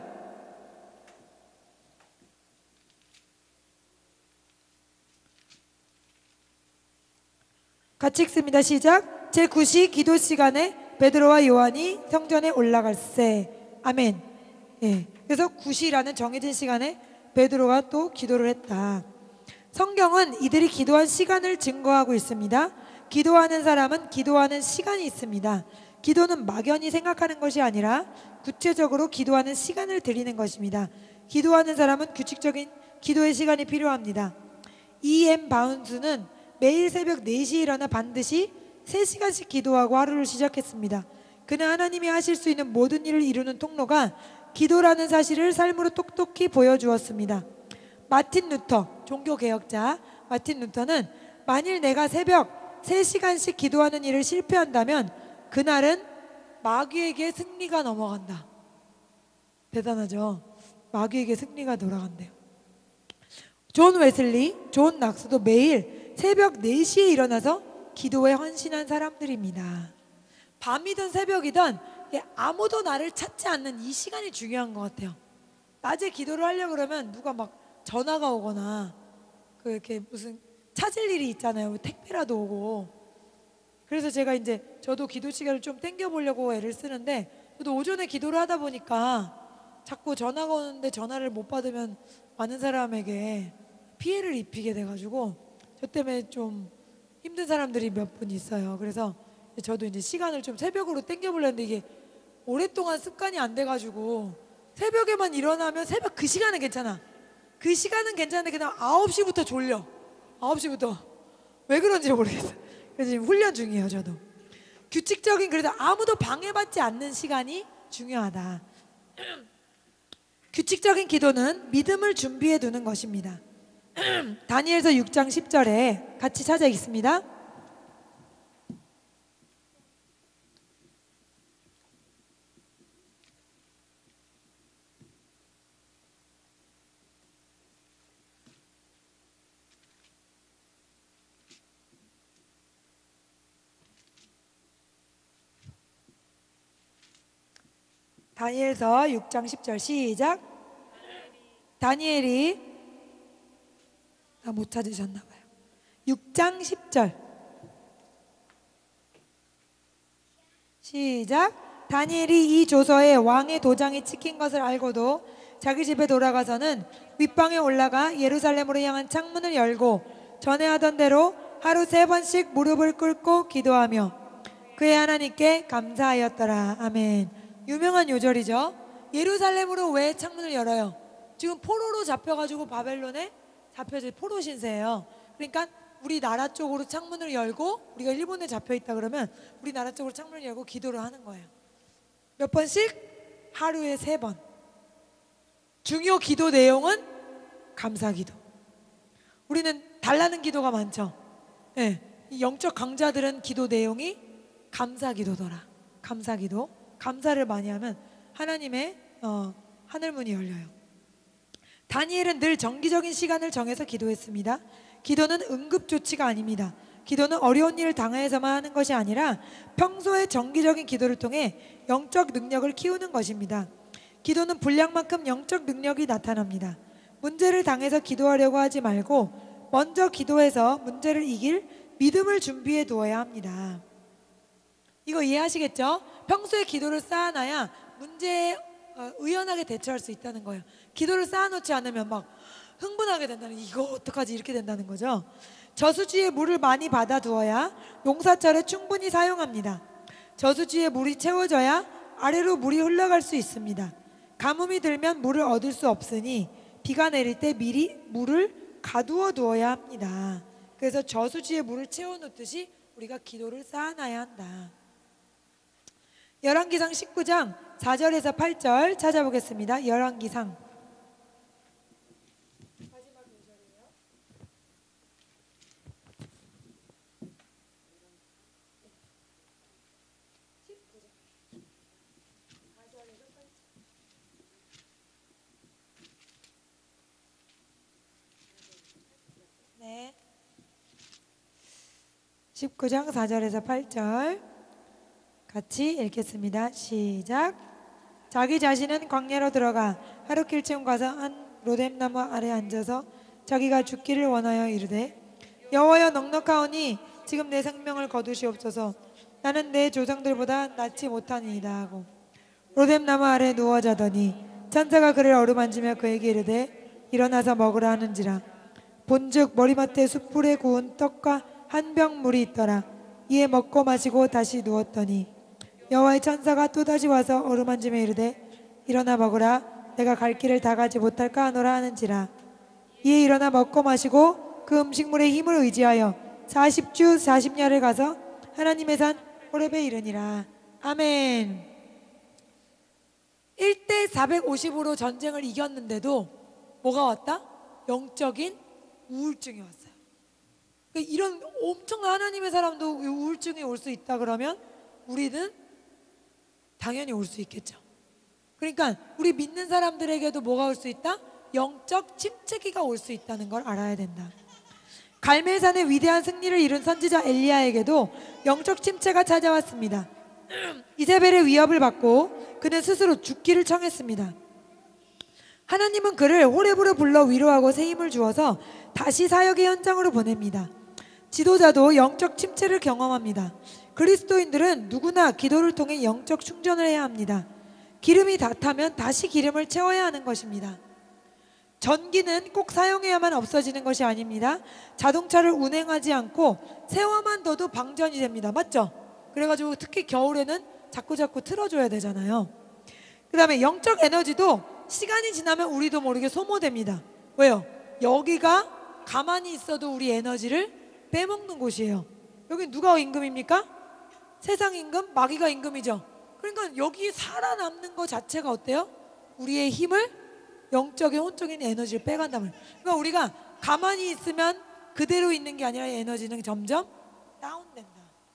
같이 읽습니다. 시작. 제구 시 기도 시간에 베드로와 요한이 성전에 올라갈세. 아멘. 예. 그래서 구 시라는 정해진 시간에 베드로가 또 기도를 했다. 성경은 이들이 기도한 시간을 증거하고 있습니다. 기도하는 사람은 기도하는 시간이 있습니다. 기도는 막연히 생각하는 것이 아니라 구체적으로 기도하는 시간을 드리는 것입니다. 기도하는 사람은 규칙적인 기도의 시간이 필요합니다. 이 엠 바운스는 매일 새벽 네 시에 일어나 반드시 세 시간씩 기도하고 하루를 시작했습니다. 그는 하나님이 하실 수 있는 모든 일을 이루는 통로가 기도라는 사실을 삶으로 똑똑히 보여주었습니다. 마틴 루터, 종교개혁자 마틴 루터는 만일 내가 새벽 세 시간씩 기도하는 일을 실패한다면 그날은 마귀에게 승리가 넘어간다. 대단하죠? 마귀에게 승리가 돌아간대요. 존 웨슬리, 존 낙스도 매일 새벽 네 시에 일어나서 기도에 헌신한 사람들입니다. 밤이든 새벽이든 아무도 나를 찾지 않는 이 시간이 중요한 것 같아요. 낮에 기도를 하려고 그러면 누가 막 전화가 오거나 그 이렇게 무슨 찾을 일이 있잖아요. 택배라도 오고. 그래서 제가 이제 저도 기도 시간을 좀 땡겨보려고 애를 쓰는데 저도 오전에 기도를 하다 보니까 자꾸 전화가 오는데 전화를 못 받으면 많은 사람에게 피해를 입히게 돼가지고 저 때문에 좀 힘든 사람들이 몇 분 있어요. 그래서 저도 이제 시간을 좀 새벽으로 땡겨보려 했는데 이게 오랫동안 습관이 안 돼가지고 새벽에만 일어나면 새벽 그 시간은 괜찮아. 그 시간은 괜찮은데 그냥 아홉 시부터 졸려. 아홉 시부터 왜 그런지 모르겠어요. 그래서 지금 훈련 중이에요. 저도 규칙적인, 그래서 아무도 방해받지 않는 시간이 중요하다. 규칙적인 기도는 믿음을 준비해 두는 것입니다. 다니엘서 육 장 십 절에 같이 찾아 읽습니다. 다니엘서 육 장 십 절 시작. 다니엘이 아, 못 찾으셨나 봐요. 육 장 십 절 시작. 다니엘이 이 조서에 왕의 도장이 찍힌 것을 알고도 자기 집에 돌아가서는 윗방에 올라가 예루살렘으로 향한 창문을 열고 전에 하던 대로 하루 세 번씩 무릎을 꿇고 기도하며 그의 하나님께 감사하였더라. 아멘. 유명한 요절이죠. 예루살렘으로 왜 창문을 열어요? 지금 포로로 잡혀가지고 바벨론에 잡혀질 포로 신세예요. 그러니까 우리나라 쪽으로 창문을 열고, 우리가 일본에 잡혀있다 그러면 우리나라 쪽으로 창문을 열고 기도를 하는 거예요. 몇 번씩? 하루에 세 번. 중요 기도 내용은 감사 기도. 우리는 달라는 기도가 많죠. 네. 이 영적 강자들은 기도 내용이 감사 기도더라. 감사 기도. 감사를 많이 하면 하나님의 어, 하늘문이 열려요. 다니엘은 늘 정기적인 시간을 정해서 기도했습니다. 기도는 응급조치가 아닙니다. 기도는 어려운 일을 당해서만 하는 것이 아니라 평소에 정기적인 기도를 통해 영적 능력을 키우는 것입니다. 기도는 분량만큼 영적 능력이 나타납니다. 문제를 당해서 기도하려고 하지 말고 먼저 기도해서 문제를 이길 믿음을 준비해 두어야 합니다. 이거 이해하시겠죠? 평소에 기도를 쌓아놔야 문제에 의연하게 대처할 수 있다는 거예요. 기도를 쌓아놓지 않으면 막 흥분하게 된다는, 이거 어떡하지 이렇게 된다는 거죠. 저수지에 물을 많이 받아 두어야 농사철에 충분히 사용합니다. 저수지에 물이 채워져야 아래로 물이 흘러갈 수 있습니다. 가뭄이 들면 물을 얻을 수 없으니 비가 내릴 때 미리 물을 가두어 두어야 합니다. 그래서 저수지에 물을 채워놓듯이 우리가 기도를 쌓아놔야 한다. 열왕기상 십구 장 사 절에서 팔 절 찾아보겠습니다. 열왕기상 네. 십구 장 사 절에서 팔 절 같이 읽겠습니다. 시작. 자기 자신은 광야로 들어가 하루킬쯤 가서 한 로뎀나무 아래 앉아서 자기가 죽기를 원하여 이르되 여호와여 넉넉하오니 지금 내 생명을 거두시옵소서. 나는 내 조상들보다 낫지 못하니이다 하고 로뎀나무 아래 누워 자더니 천사가 그를 어루만지며 그에게 이르되 일어나서 먹으라 하는지라. 본즉 머리맡에 숯불에 구운 떡과 한 병 물이 있더라. 이에 먹고 마시고 다시 누웠더니 여호와의 천사가 또다시 와서 어루만지며 이르되 일어나 먹으라. 내가 갈 길을 다 가지 못할까 하노라 하는지라. 이에 일어나 먹고 마시고 그 음식물의 힘을 의지하여 사십 주 사십 야를 가서 하나님의 산 호렙에 이르니라. 아멘. 일 대 사백오십으로 전쟁을 이겼는데도 뭐가 왔다? 영적인 우울증이 왔어요. 그러니까 이런 엄청난 하나님의 사람도 우울증이 올 수 있다 그러면 우리는 당연히 올 수 있겠죠. 그러니까 우리 믿는 사람들에게도 뭐가 올 수 있다? 영적 침체기가 올 수 있다는 걸 알아야 된다. 갈멜산의 위대한 승리를 이룬 선지자 엘리야에게도 영적 침체가 찾아왔습니다. 이세벨의 위협을 받고 그는 스스로 죽기를 청했습니다. 하나님은 그를 호렙으로 불러 위로하고 새 힘을 주어서 다시 사역의 현장으로 보냅니다. 지도자도 영적 침체를 경험합니다. 그리스도인들은 누구나 기도를 통해 영적 충전을 해야 합니다. 기름이 다 타면 다시 기름을 채워야 하는 것입니다. 전기는 꼭 사용해야만 없어지는 것이 아닙니다. 자동차를 운행하지 않고 세워만 둬도 방전이 됩니다. 맞죠? 그래가지고 특히 겨울에는 자꾸자꾸 틀어줘야 되잖아요. 그 다음에 영적 에너지도 시간이 지나면 우리도 모르게 소모됩니다. 왜요? 여기가 가만히 있어도 우리 에너지를 빼먹는 곳이에요. 여기 누가 임금입니까? 세상 임금, 마귀가 임금이죠. 그러니까 여기 살아남는 것 자체가 어때요? 우리의 힘을, 영적인 혼적인 에너지를 빼간단 말이에요. 그러니까 우리가 가만히 있으면 그대로 있는 게 아니라 에너지는 점점 다운된다.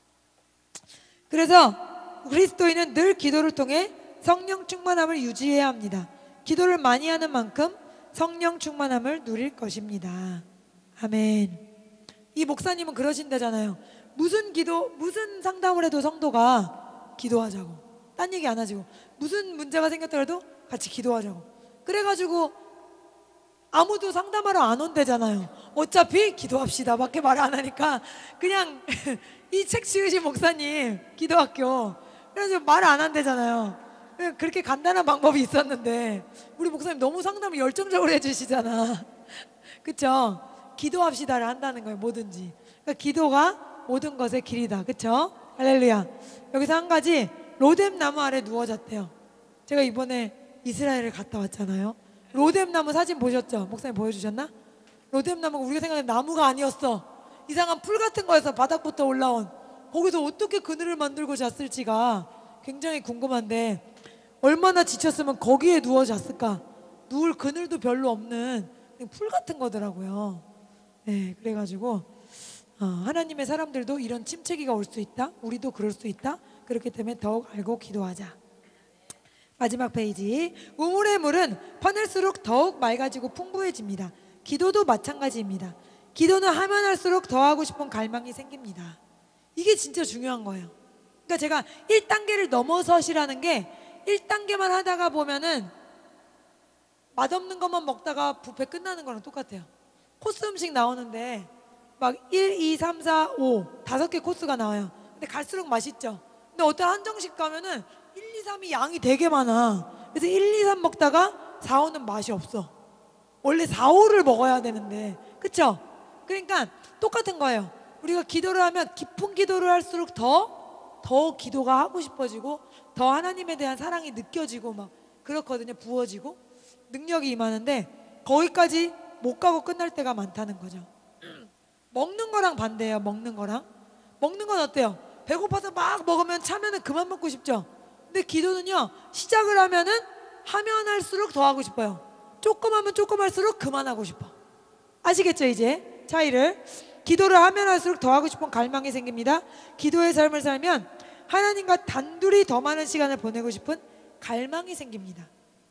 그래서 그리스도인은 늘 기도를 통해 성령 충만함을 유지해야 합니다. 기도를 많이 하는 만큼 성령 충만함을 누릴 것입니다. 아멘. 이 목사님은 그러신다잖아요. 무슨 기도, 무슨 상담을 해도 성도가 기도하자고, 딴 얘기 안 하시고, 무슨 문제가 생겼더라도 같이 기도하자고. 그래가지고 아무도 상담하러 안 온대잖아요. 어차피 기도합시다 밖에 말 안 하니까 그냥 이 책 지으신 목사님 기도학교 그래서 말 안 한대잖아요. 그렇게 간단한 방법이 있었는데 우리 목사님 너무 상담을 열정적으로 해주시잖아. 그쵸? 기도합시다를 한다는 거예요. 뭐든지. 그러니까 기도가 모든 것의 길이다. 그쵸? 할렐루야. 여기서 한 가지, 로뎀 나무 아래 누워 잤대요. 제가 이번에 이스라엘을 갔다 왔잖아요. 로뎀 나무 사진 보셨죠? 목사님 보여주셨나? 로뎀 나무가 우리가 생각하는 나무가 아니었어. 이상한 풀 같은 거에서 바닥부터 올라온, 거기서 어떻게 그늘을 만들고 잤을지가 굉장히 궁금한데, 얼마나 지쳤으면 거기에 누워 잤을까? 누울 그늘도 별로 없는 풀 같은 거더라고요. 네, 그래가지고 어, 하나님의 사람들도 이런 침체기가 올 수 있다. 우리도 그럴 수 있다. 그렇기 때문에 더욱 알고 기도하자. 마지막 페이지. 우물의 물은 퍼낼수록 더욱 맑아지고 풍부해집니다. 기도도 마찬가지입니다. 기도는 하면 할수록 더 하고 싶은 갈망이 생깁니다. 이게 진짜 중요한 거예요. 그러니까 제가 일 단계를 넘어서시라는 게, 일 단계만 하다가 보면은 맛없는 것만 먹다가 뷔페 끝나는 거랑 똑같아요. 코스 음식 나오는데 막 일, 이, 삼, 사, 오 다섯 개 코스가 나와요. 근데 갈수록 맛있죠. 근데 어떤 한정식 가면은 일, 이, 삼이 양이 되게 많아. 그래서 일, 이, 삼 먹다가 사, 오는 맛이 없어. 원래 사, 오를 먹어야 되는데. 그쵸? 그러니까 똑같은 거예요. 우리가 기도를 하면 깊은 기도를 할수록 더, 더 기도가 하고 싶어지고, 더 하나님에 대한 사랑이 느껴지고 막 그렇거든요. 부어지고 능력이 임하는데, 거기까지 못 가고 끝날 때가 많다는 거죠. 먹는 거랑 반대예요. 먹는 거랑. 먹는 건 어때요? 배고파서 막 먹으면 차면은 그만 먹고 싶죠. 근데 기도는요, 시작을 하면은 하면 할수록 더 하고 싶어요. 조금 하면 조금 할수록 그만하고 싶어. 아시겠죠? 이제 차이를. 기도를 하면 할수록 더 하고 싶은 갈망이 생깁니다. 기도의 삶을 살면 하나님과 단둘이 더 많은 시간을 보내고 싶은 갈망이 생깁니다.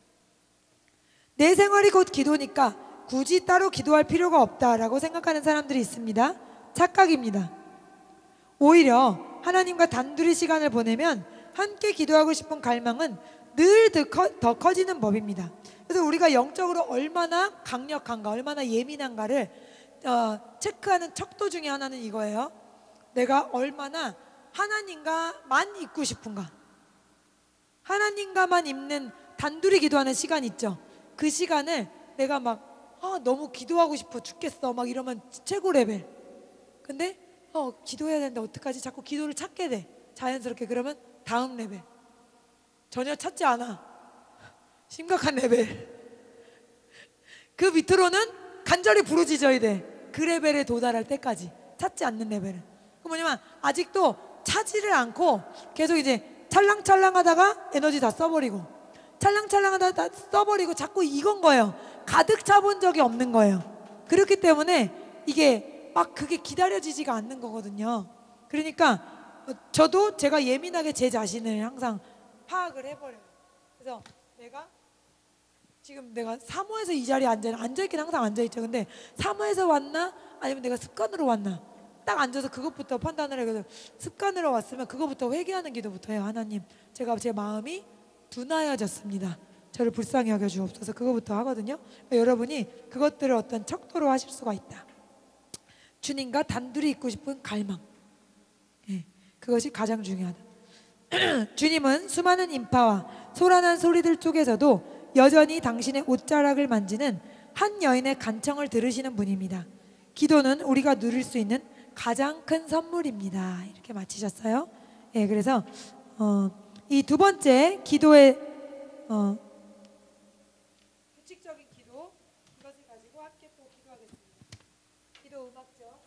내 생활이 곧 기도니까 굳이 따로 기도할 필요가 없다라고 생각하는 사람들이 있습니다. 착각입니다. 오히려 하나님과 단둘이 시간을 보내면 함께 기도하고 싶은 갈망은 늘 더 커지는 법입니다. 그래서 우리가 영적으로 얼마나 강력한가, 얼마나 예민한가를 어, 체크하는 척도 중에 하나는 이거예요. 내가 얼마나 하나님과만 있고 싶은가. 하나님과만 있는 단둘이 기도하는 시간 있죠. 그 시간을 내가 막 아, 너무 기도하고 싶어 죽겠어 막 이러면 최고 레벨. 근데 어 기도해야 되는데 어떡하지? 자꾸 기도를 찾게 돼. 자연스럽게. 그러면 다음 레벨. 전혀 찾지 않아. 심각한 레벨. 그 밑으로는 간절히 부르짖어야 돼. 그 레벨에 도달할 때까지. 찾지 않는 레벨은. 그 뭐냐면 아직도 차지를 않고 계속 이제 찰랑찰랑 하다가 에너지 다 써버리고, 찰랑찰랑 하다가 다 써버리고, 자꾸 이건 거예요. 가득 차본 적이 없는 거예요. 그렇기 때문에 이게 막 그게 기다려지지가 않는 거거든요. 그러니까 저도 제가 예민하게 제 자신을 항상 파악을 해버려요. 그래서 내가 지금 내가 사모에서 이 자리에 앉아, 앉아있긴 항상 앉아있죠. 근데 사모에서 왔나 아니면 내가 습관으로 왔나, 딱 앉아서 그것부터 판단을 해요. 습관으로 왔으면 그것부터 회개하는 기도부터 해요. 하나님, 제가 제 마음이 둔하여졌습니다. 저를 불쌍히 여겨 주옵소서. 그거부터 하거든요. 그러니까 여러분이 그것들을 어떤 척도로 하실 수가 있다. 주님과 단둘이 있고 싶은 갈망, 예, 그것이 가장 중요하다. 주님은 수많은 인파와 소란한 소리들 쪽에서도 여전히 당신의 옷자락을 만지는 한 여인의 간청을 들으시는 분입니다. 기도는 우리가 누릴 수 있는 가장 큰 선물입니다. 이렇게 마치셨어요. 예, 그래서 어, 이 두 번째 기도의 어, 규칙적인 기도, 이것을 가지고 함께 또 기도하겠습니다. 기도 음악적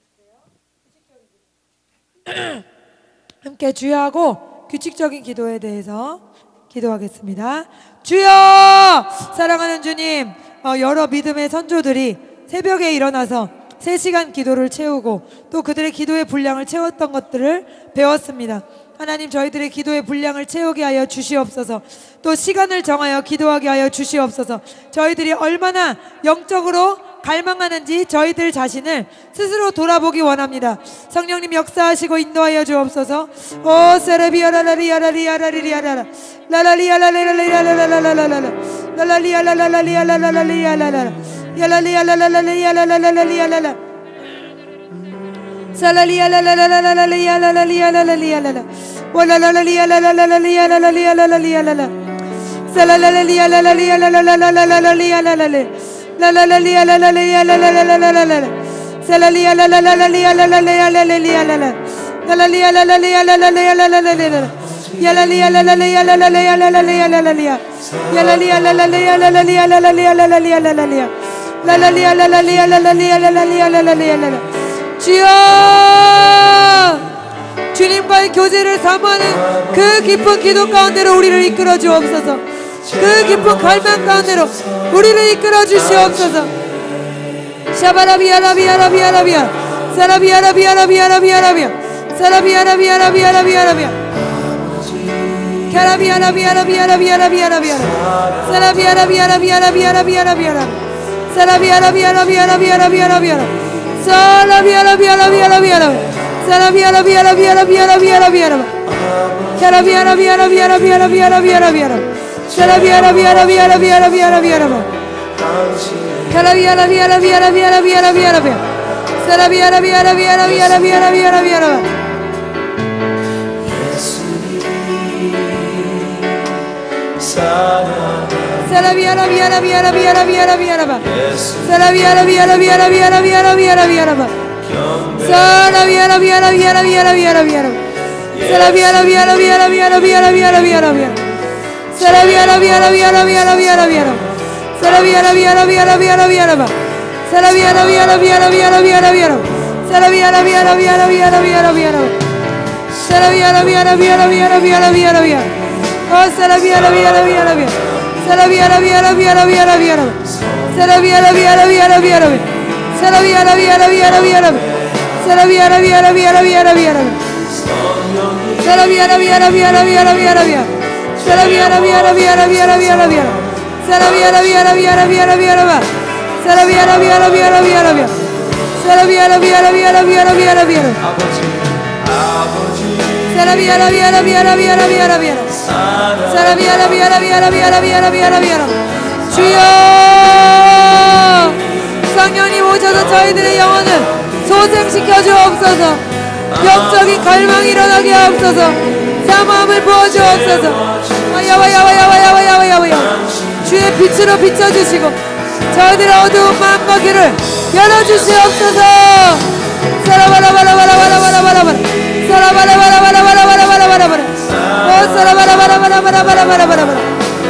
준비해 주세요. 규칙적인 기도. 함께 주여하고 규칙적인 기도에 대해서 기도하겠습니다. 주여! 사랑하는 주님, 어, 여러 믿음의 선조들이 새벽에 일어나서 세 시간 기도를 채우고 또 그들의 기도의 분량을 채웠던 것들을 배웠습니다. 하나님, 저희들의 기도의 분량을 채우게 하여 주시옵소서. 또 시간을 정하여 기도하게 하여 주시옵소서. 저희들이 얼마나 영적으로 갈망하는지 저희들 자신을 스스로 돌아보기 원합니다. 성령님 역사하시고 인도하여 주옵소서. 오 세레비아라라리아라리아라리아라라 라라리아라라리아라라라라라라 라라리아라라리아라라라리아라라 야라리아라라리아라라라라라 Salalia la la la la la la la la la la la la la la. Wala la la la la la la la la la la la la la la la. Salala la la la la la la la la la la la la la la la. La la la la la la la la la la la la la la. Salalia la la la la la la la la la la la la la. La la la la la la la la la la la la la. Ya la la la la la la la la la la la la la la. Ya la la la la la la la la la la la la la la la la. La la la la la la la la la la la la la la. 주여 주님과의 교제를 사모하는 그 깊은 기도 가운데로 우리를 이끌어 주옵소서. 그 깊은 갈망 가운데로 우리를 이끌어 주시옵소서. 샤바라비아라비아라비아라비아 사라비아라비아라비아라비아라비아 사라비아라비아라비아라비아라비아 카라비아라비아라비아라비아라비아라비아 사라비아라비아라비아라비아라비아라비아 사라비아라비아라비아라비아라비아라비아 사라비아라비아라비아라비아라비아 사라비아라비아라비아라비아라비아라비아 카라비아라비아라비아라비아라비아라비아 사라비아라비아라비아라비아라비아라비아 카라비아라비아라비아라비아라비아라비아 사라비아라비아라비아라비아라비아라비아 사라비아라비아라비아라비아라비아라비아 사라비아라비아라비아라비아라비아라비아 사라비아라비아라비아라비아라비아라비아 사라비아라비아라비아라비아라비아라비아 사라비아라비아라비아라비아라비아라비아 사라비아라비아라비아라비아라비아 사라비아라비아라비아라비아라비아라비아 사라비아라비아라비아라비아라비아라비아 사라비아라비아라비아라비아라비아라비아 어 사라비아라비아라비아라비아 사라비아라비아라비아라비아라비아 사라비아라비아라비아라비아라비아 사라비아라비아라비아라비아라비아 사라비아라비아라비아라비아라비아 사라비아라비아라비아라비아라비아 사라비아라비아라비아라비아라비아 사라비아라비아라비아라비아라비아 사라비아라비아라비아라비아라비아 사라비아라비아라비아라비아라비아 사라비아라비아라비아라비아라비아 사라비아라비아라비아라비아라비아라비아 주여 성령님 오셔서 저희들의 영혼을 소생시켜 주옵소서. 영적인 갈망이 일어나게 하옵소서. 사모함을 부어주옵소서. 와야와야와야와야와야와야 주의 빛으로 비춰주시고 저희들의 어두운 마음과 귀를 열어주시옵소서. 사라바라바라바라바라바라바라 사라바라바라바라바라바라바라 오 사라바라바라바라바라바라바라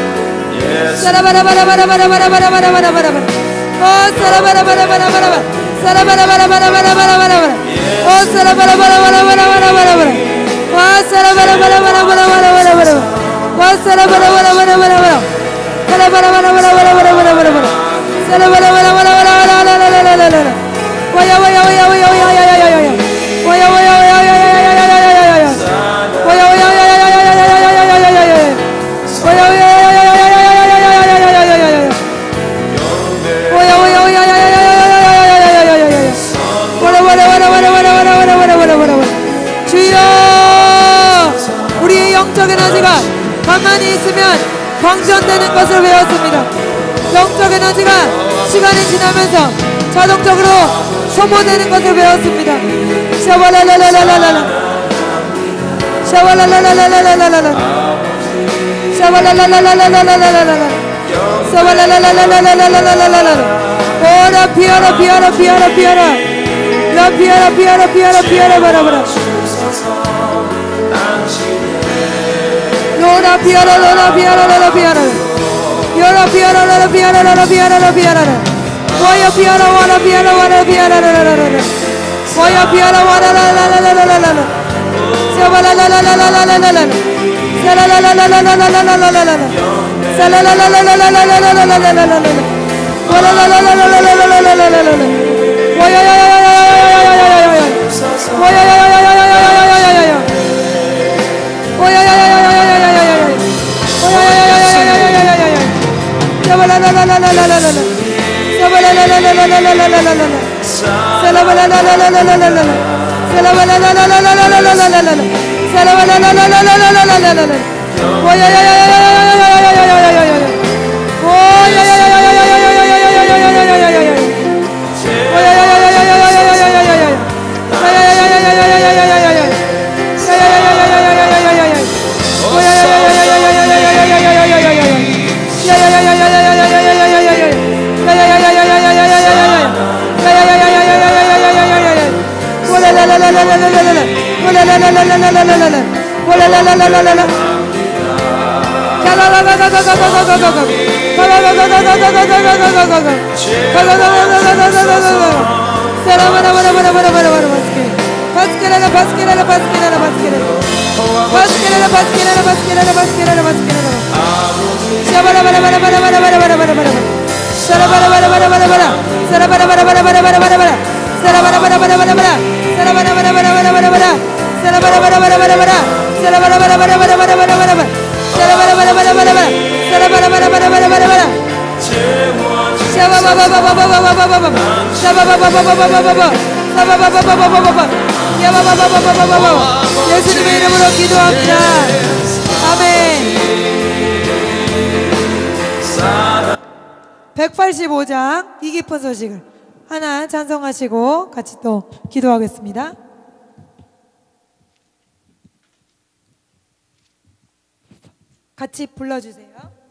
사라바라바라바라바라바라바라바라 오 사라바라바라바라바라 사라바라바라바라바라바라 오 사라바라바라바라바라바라 와 사라바라바라바라바라바라 와 사라바라바라바라바라 사라바라바라바라바라바라 사라바라바라바라바라바라바라 와야와야와야와야와야야야야 와야와야와야야야야야야야야 와야와야야야야야야야야야야 와야와야야야야야야야야야야 와야와야야야야야야야야야야 와라와라와라와라와라와라와라와라 주여 우리의 영적 에너지가 가만히 있으면 방전되는 것을 배웠습니다. 영적 에너지가 시간이 지나면서 자동적으로 소모되는 것을 배웠습니다. 샤와라라라라라라 샤와라라라라라라라 샤와라라라라라라라라 샤와라라라라라라라라라 오라 피아라 피아라 피아라 피아라 라 피아라 피아라 피아라 피아라 바라바라 로라 피아라 로라 피아라 로라 피아라 요라 피아라 로라 피아라 로라 피아라 로라 피아라 와야 피아라 와라 피아라 와라 피아라 라라라라 와야 피아라 와라 라라라라라라 샤바라라라라라라라라 샤라라라라라라라라라라 샤라라라라라라라라라라라 와라라라라라라라라라라 와야야야야야야야야야야야야 와야야야야야야야야야야야 와야야야야야야야야야야 와야야야야야야야야야 샤바라라라라라라라라 샤바라라라라라라라라라라 샤라바라라라라라라라라 샤라바라라라라라라라라라 샤라바라라라라라라라라라 와야야야야야야야야야야야야야 와야야야야야야야야야야야야야야야야 와야야야야야야야야야야야 와야야야야야야야야야야 예수님의 이름으로 기도합니다. 아멘. 백팔십오 장 이 깊은 소식을 하나 찬송하시고 같이 또 기도하겠습니다. 같이 불러주세요.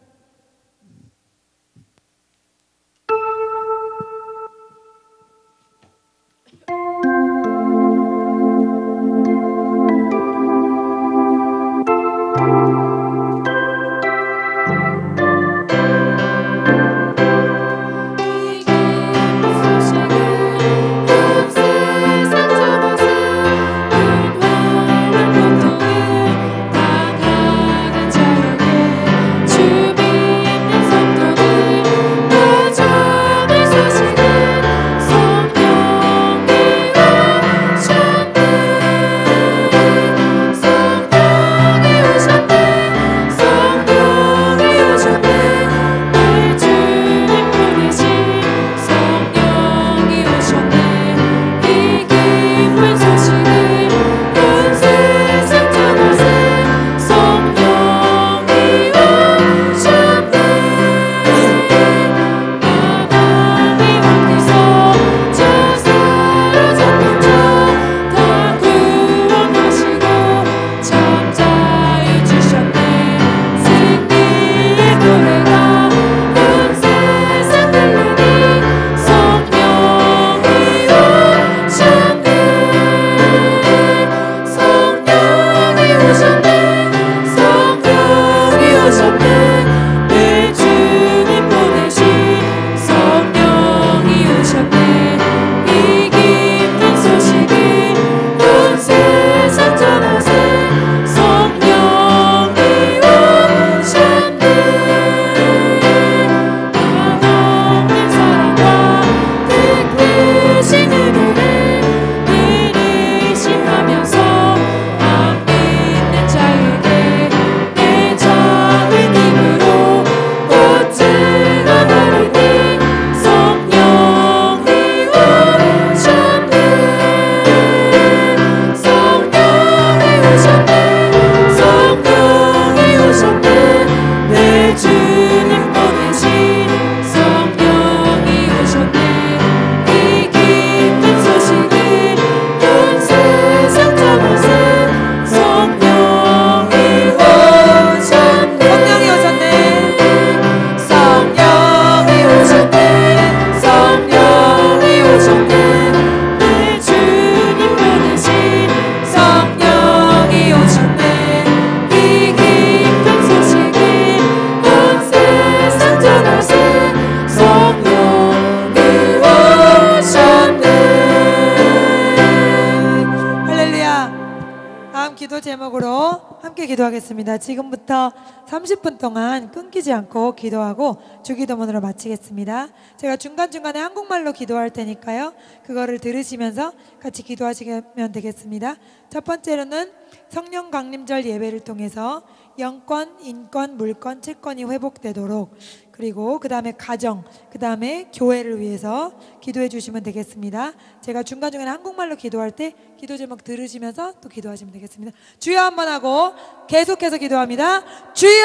제목으로 함께 기도하겠습니다. 지금부터 삼십 분 동안 끊기지 않고 기도하고 주기도문으로 마치겠습니다. 제가 중간중간에 한국말로 기도할 테니까요, 그거를 들으시면서 같이 기도하시면 되겠습니다. 첫 번째로는 성령 강림절 예배를 통해서 영권, 인권, 물권, 채권이 회복되도록, 그리고 그 다음에 가정, 그 다음에 교회를 위해서 기도해 주시면 되겠습니다. 제가 중간중간에 한국말로 기도할 때 기도 제목 들으시면서 또 기도하시면 되겠습니다. 주여 한번 하고 계속해서 기도합니다. 주여!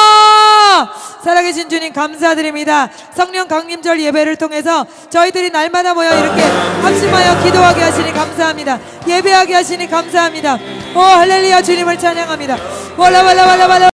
살아계신 주님 감사드립니다. 성령 강림절 예배를 통해서 저희들이 날마다 모여 이렇게 합심하여 기도하게 하시니 감사합니다. 예배하게 하시니 감사합니다. 오 할렐루야, 주님을 찬양합니다. 월라월라월라월라